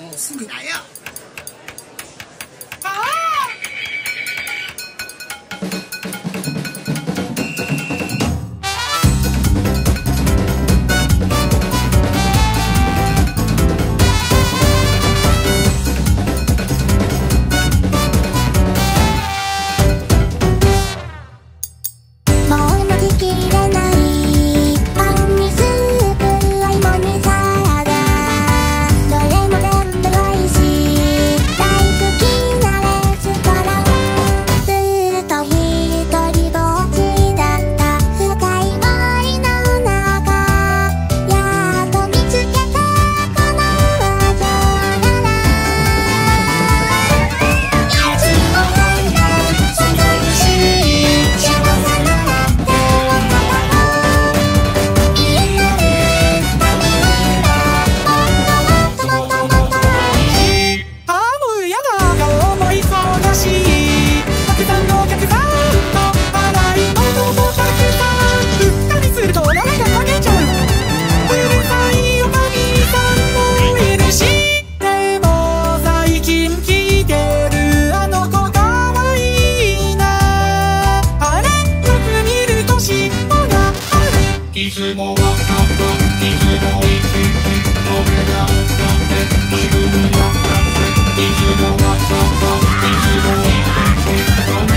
もうすぐだよ。 いつもわかった、いつも生きて俺が歌って自分が歌っていつもわかった、いつも生きて俺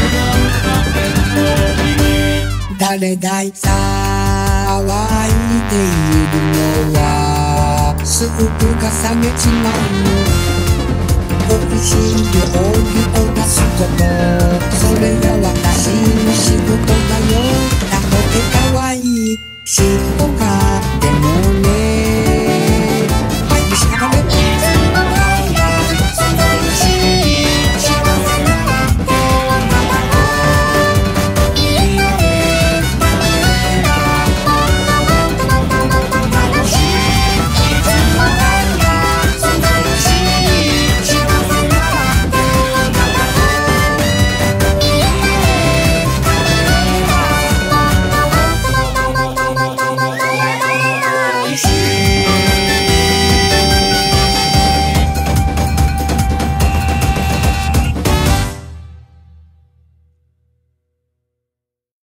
が歌って誰だい騒いでいるのはスープが冷めちまうの。美味しい料理を出すこと、それが